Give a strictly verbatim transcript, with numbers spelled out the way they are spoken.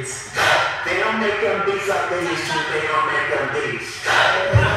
kids. They don't make them beats like they used to. They don't make them beats.